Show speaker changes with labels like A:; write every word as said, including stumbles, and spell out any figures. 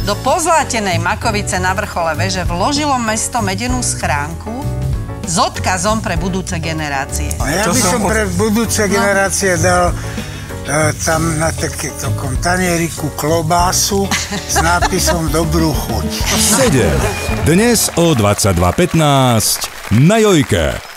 A: Do pozlátenej makovice na vrchole veže vložilo mesto medenú schránku s odkazom pre budúce generácie.
B: A ja
C: To
B: by som
C: som-
B: pre budúce generácie dal e, tam na takéto tanieriku klobásu s nápisom Dobrú chuť.
D: sedem. Dnes o dvadsaťdva pätnásť na Jojke.